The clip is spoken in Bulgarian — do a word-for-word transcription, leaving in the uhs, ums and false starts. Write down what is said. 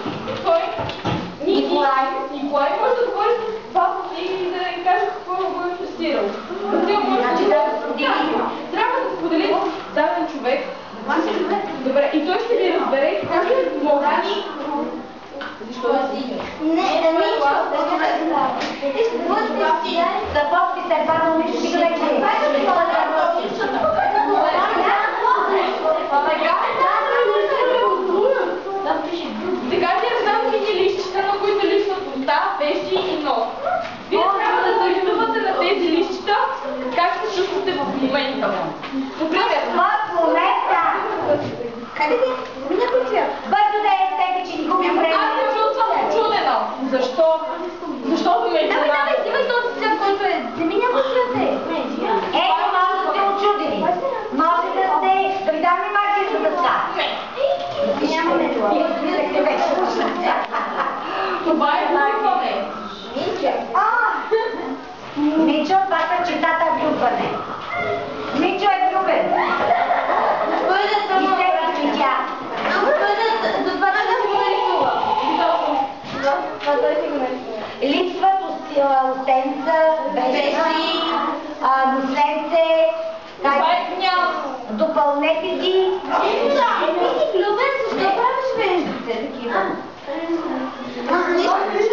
Той, Николай, Николай може да говори с папа и да им каже какво го е инвестирал. Трябва да сподели с даден човек. Добре, и той ще ви разбере и как да ви помогне. Защо да си? Не, да ми да подписа е първо ми ще го Така ти раздам мини листчета, на които липсват уста, вещи и нос. Вие трябва да зарисувате на тези листчета как се чувствате в момента. Например, в момента. Къде ти? Някой чуя. Бързо да е тебе, че ни губим време. Аз се чувствам очудена. Защо? Защото ме е Давай, давай, взимай този цвят, който е. Вземи някой цвят е. Ето, малко сте очудени. Може да сте... Придам ли маркерната дъска? Не. Нямаме това. Това е влюбване. Мичо. Мичо, това са читата влюбване. Мичо е влюбен. И се измича. Затова да си го нарисува. Липсват устенца, беши, носленце. Това е няма. Допълнете ги. Да, влюбен, защо правиш веждите такива?